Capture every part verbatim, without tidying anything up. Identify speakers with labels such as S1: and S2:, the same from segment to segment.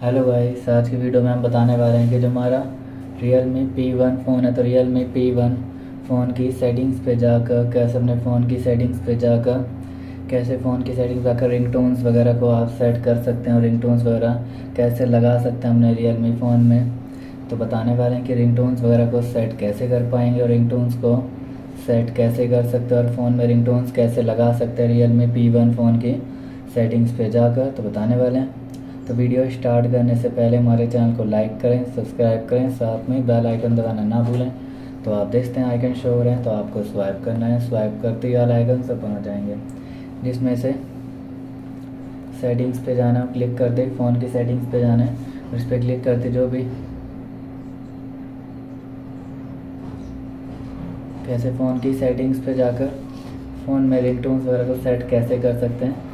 S1: Hello guys, आज की video में हम बताने वाले हैं कि जो हमारा Realme पी वन फ़ोन है तो Realme पी वन फ़ोन की सेटिंग्स पे जाकर कैसे अपने फ़ोन की सेटिंग्स पे जाकर कैसे फ़ोन की सेटिंग्स जाकर रिंगटोन्स वगैरह को आप सेट कर सकते हैं और रिंगटोन्स वगैरह कैसे लगा सकते हैं अपने Realme फ़ोन में। तो बताने वाले हैं कि रिंगटोन्स वगैरह को सेट कैसे कर पाएंगे और रिंगटोन्स को सेट कैसे कर सकते हैं और फ़ोन में रिंगटोन्स कैसे लगा सकते हैं Realme पी वन फ़ोन की सेटिंग्स पे जाकर, तो बताने वाले हैं। तो वीडियो स्टार्ट करने से पहले हमारे चैनल को लाइक करें, सब्सक्राइब करें, साथ में बेल आइकन दबाना ना भूलें। तो आप देखते हैं आइकन शो हो रहे हैं तो आपको स्वाइप करना है, स्वाइप करते ही वाल आइकन से पहुँच जाएंगे जिसमें से सेटिंग्स पे जाना है। क्लिक करते ही फ़ोन की सेटिंग्स पे जाना है और इस पर क्लिक करते जो भी कैसे फ़ोन की सेटिंग्स पे जाकर फ़ोन में रिंगटोन्स वगैरह को सेट कैसे कर सकते हैं।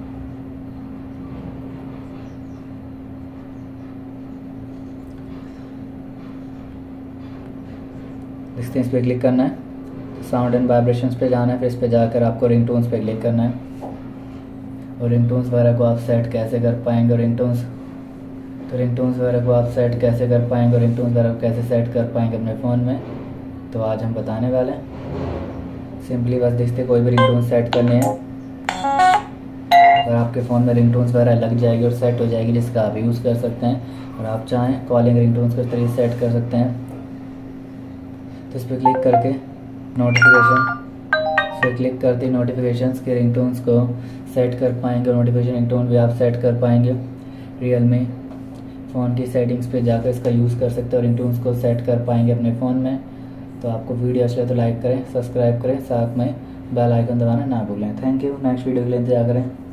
S1: देखते हैं, इस पर क्लिक करना है, साउंड एंड वाइब्रेशंस पे जाना है, फिर इस पे जाकर आपको रिंगटोन्स पे क्लिक करना है और रिंगटोन्स वगैरह को आप सेट कैसे कर पाएंगे और रिंगटोन्स तो रिंगटोन्स वगैरह को आप सेट कैसे कर पाएंगे और रिंगटोन्स वगैरह को कैसे सेट कर पाएंगे अपने फ़ोन में, तो आज हम बताने वाले हैं। सिंपली बस देखते कोई भी रिंगटोन सेट करने हैं और आपके फ़ोन में रिंगटोन्स वगैरह लग जाएगी और सेट हो जाएगी, जिसका आप यूज़ कर सकते हैं। और आप चाहें कॉलिंग रिंगटोन्स को इस तरीके सेट कर सकते हैं। तो इस पर क्लिक करके नोटिफिकेशन इस पर क्लिक करते ही नोटिफिकेशंस के रिंगटोन्स को सेट कर पाएंगे और नोटिफिकेशन रिंगटोन भी आप सेट कर पाएंगे। Realme फ़ोन की सेटिंग्स पे जाकर इसका यूज़ कर सकते हैं और रिंगटोन्स को सेट कर पाएंगे अपने फ़ोन में। तो आपको वीडियो अच्छी लगे तो लाइक करें, सब्सक्राइब करें, साथ में बेल आइकन दबाना ना भूलें। Thank you. नेक्स्ट वीडियो के लिए इंतजार करें।